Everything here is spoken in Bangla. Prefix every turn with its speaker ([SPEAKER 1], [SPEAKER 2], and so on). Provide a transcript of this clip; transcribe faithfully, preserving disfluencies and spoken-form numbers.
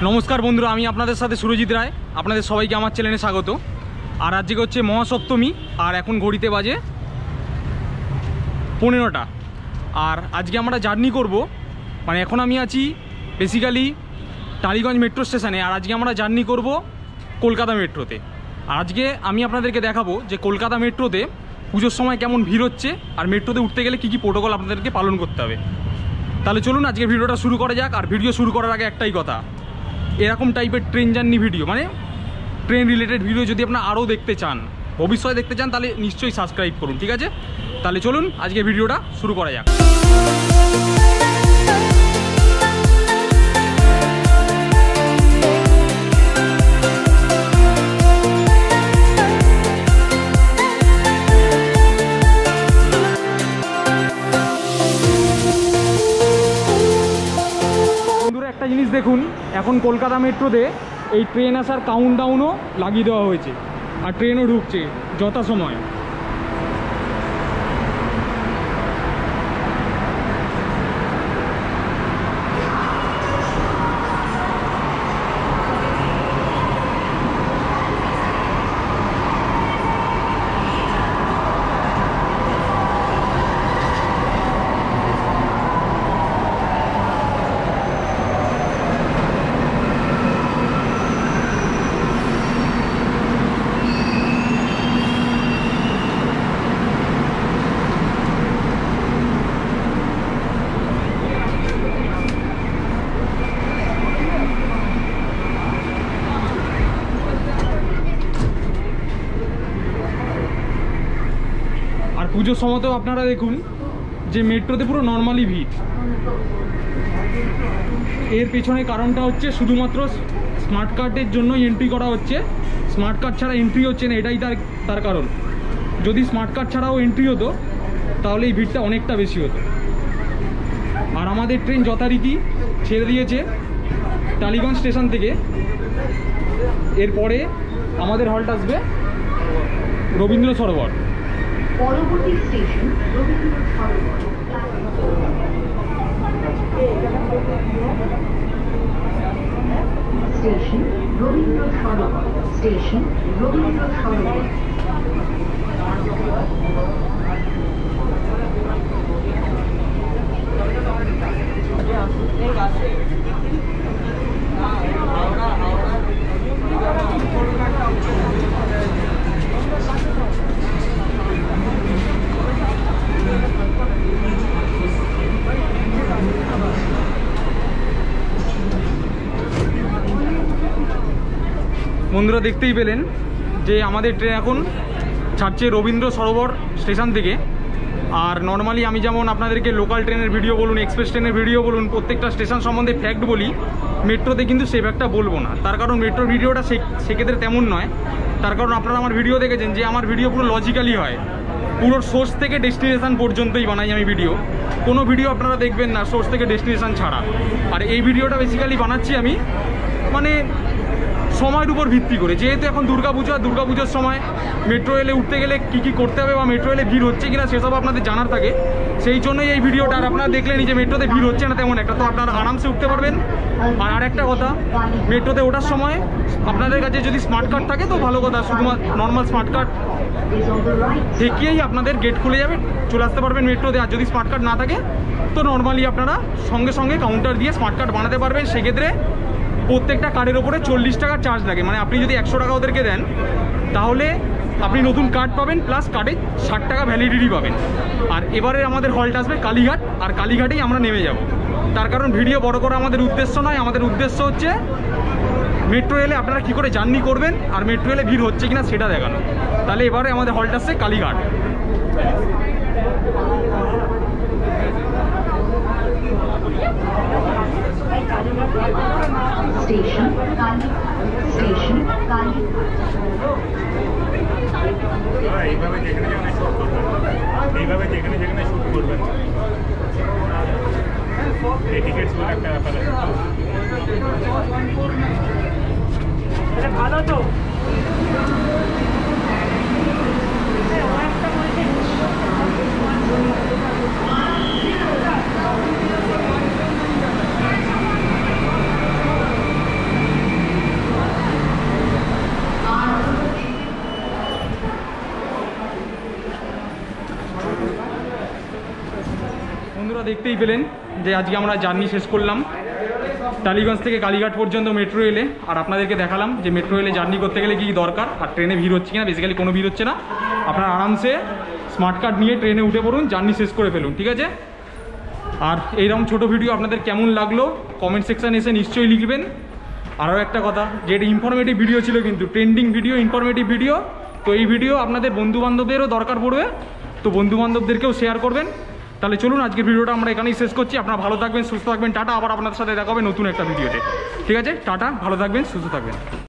[SPEAKER 1] নমস্কার বন্ধুরা, আমি আপনাদের সাথে সুরজিৎ রায়। আপনাদের সবাইকে আমার চ্যানেলে স্বাগত। আর আজকে হচ্ছে মহাসপ্তমী, আর এখন ঘড়িতে বাজে পনেরোটা। আর আজকে আমরা জার্নি করব, মানে এখন আমি আছি বেসিক্যালি টালিগঞ্জ মেট্রো স্টেশনে, আর আজকে আমরা জার্নি করব কলকাতা মেট্রোতে। আর আজকে আমি আপনাদেরকে দেখাবো যে কলকাতা মেট্রোতে পুজোর সময় কেমন ভিড় হচ্ছে, আর মেট্রোতে উঠতে গেলে কী কী প্রোটোকল আপনাদেরকে পালন করতে হবে। তাহলে চলুন আজকে ভিডিওটা শুরু করা যাক। আর ভিডিও শুরু করার আগে একটাই কথা, এরকম টাইপের ট্রেন জার্নি ভিডিও, মানে ট্রেন রিলেটেড ভিডিও যদি আপনারা আরও দেখতে চান, ভবিষ্যতে দেখতে চান, তাহলে নিশ্চয়ই সাবস্ক্রাইব করুন, ঠিক আছে? তাহলে চলুন আজকে ভিডিওটা শুরু করা যাক। একটা জিনিস দেখুন, এখন কলকাতা মেট্রোতে এই ট্রেন আসার কাউন্টডাউনও লাগিয়ে দেওয়া হয়েছে, আর ট্রেনও ঢুকছে যথাসময়। পুজোর সময়তেও আপনারা দেখুন যে মেট্রোতে পুরো নর্মালি ভিড়। এর পেছনে কারণটা হচ্ছে শুধুমাত্র স্মার্ট কার্ডের জন্যই এন্ট্রি করা হচ্ছে, স্মার্ট কার্ড ছাড়া এন্ট্রি হচ্ছে না, এটাই তার তার কারণ। যদি স্মার্ট কার্ড ছাড়াও এন্ট্রি হতো তাহলে এই ভিড়টা অনেকটা বেশি হতো। আর আমাদের ট্রেন যথারীতি ছেড়ে দিয়েছে টালিগঞ্জ স্টেশন থেকে। এরপরে আমাদের হল্ট আসবে রবীন্দ্র সরোবর।
[SPEAKER 2] পরবর্তী station Rabindra Sarobar. Station Rabindra Sarobar. Station Rabindra Sarobar.
[SPEAKER 1] বন্ধুরা দেখতেই পেলেন যে আমাদের ট্রেন এখন ছাড়ছে রবীন্দ্র সরোবর স্টেশন থেকে। আর নর্মালি আমি যেমন আপনাদেরকে লোকাল ট্রেনের ভিডিও বলুন, এক্সপ্রেস ট্রেনের ভিডিও বলুন, প্রত্যেকটা স্টেশন সম্বন্ধে ফ্যাক্ট বলি, মেট্রোতে কিন্তু সেই ফ্যাক্টটা বলবো না। তার কারণ মেট্রোর ভিডিওটা সে সেক্ষেত্রে তেমন নয়। তার কারণ আপনারা আমার ভিডিও দেখেছেন যে আমার ভিডিও পুরো লজিক্যালি হয়, পুরো সোর্স থেকে ডেস্টিনেশন পর্যন্তই বানাই আমি ভিডিও। কোনো ভিডিও আপনারা দেখবেন না সোর্স থেকে ডেস্টিনেশন ছাড়া। আর এই ভিডিওটা বেসিক্যালি বানাচ্ছি আমি মানে সময়ের উপর ভিত্তি করে, যেহেতু এখন দুর্গাপুজো, আর দুর্গাপুজোর সময় মেট্রো রেলে উঠতে গেলে কী কী করতে হবে বা মেট্রো রেলে ভিড় হচ্ছে কিনা সেসব আপনাদের জানার থাকে। সেই জন্যই এই ভিডিওটা। আর আপনারা দেখলেন যে মেট্রোতে ভিড় হচ্ছে না তেমন একটা, তো আপনারা আরামসে উঠতে পারবেন। আর আরেকটা কথা, মেট্রোতে ওঠার সময় আপনাদের কাছে যদি স্মার্ট কার্ড থাকে তো ভালো কথা, শুধুমাত্র নর্মাল স্মার্ট কার্ড দেখিয়েই আপনাদের গেট খুলে যাবে, চলে আসতে পারবেন মেট্রোতে। আর যদি স্মার্ট কার্ড না থাকে তো নর্মালি আপনারা সঙ্গে সঙ্গে কাউন্টার দিয়ে স্মার্ট কার্ড বানাতে পারবেন। সেক্ষেত্রে প্রত্যেকটা কার্ডের ওপরে চল্লিশ টাকার চার্জ লাগে, মানে আপনি যদি একশো টাকা ওদেরকে দেন তাহলে আপনি নতুন কার্ড পাবেন, প্লাস কার্ডে ষাট টাকা ভ্যালিডিটি পাবেন। আর এবারে আমাদের হল্ট আসবে কালীঘাট, আর কালীঘাটেই আমরা নেমে যাব। তার কারণ ভিডিও বড় করা আমাদের উদ্দেশ্য নয়, আমাদের উদ্দেশ্য হচ্ছে মেট্রো রেলে আপনারা কী করে জার্নি করবেন আর মেট্রো রেলে ভিড় হচ্ছে কিনা সেটা দেখানো। তাহলে এবারে আমাদের হল্ট আসছে কালীঘাট।
[SPEAKER 2] স্টেশন স্টেশন এইভাবে যেখানে যেখানে শুট করবেন, এইভাবে যেখানে যেখানে শুট করবেন। এই টিকিটসগুলো একটা ব্যাপার আছে, ভালো তো।
[SPEAKER 1] দেখতেই পেলেন যে আজকে আমরা জার্নি শেষ করলাম টালিগঞ্জ থেকে কালীঘাট পর্যন্ত মেট্রো রেলে। আর আপনাদেরকে দেখালাম যে মেট্রো রেলে জার্নি করতে গেলে কী কী দরকার, আর ট্রেনে ভিড় হচ্ছে কিনা। বেসিক্যালি কোনো ভিড় হচ্ছে না, আপনারা আরামসে স্মার্ট কার্ড নিয়ে ট্রেনে উঠে পড়ুন, জার্নি শেষ করে ফেলুন, ঠিক আছে। আর এইরকম ছোটো ভিডিও আপনাদের কেমন লাগলো কমেন্ট সেকশানে এসে নিশ্চয়ই লিখবেন। আরও একটা কথা, যে এটা ইনফরমেটিভ ভিডিও ছিল, কিন্তু ট্রেন্ডিং ভিডিও, ইনফরমেটিভ ভিডিও। তো এই ভিডিও আপনাদের বন্ধুবান্ধবদেরও দরকার পড়বে, তো বন্ধুবান্ধবদেরকেও শেয়ার করবেন। তাহলে চলুন আজকের ভিডিওটা আমরা এখানেই শেষ করছি। আপনারা ভালো থাকবেন, সুস্থ থাকবেন, টাটা। আবার আপনাদের সাথে দেখা হবে নতুন একটা ভিডিওতে, ঠিক আছে। টাটা, ভালো থাকবেন, সুস্থ থাকবেন।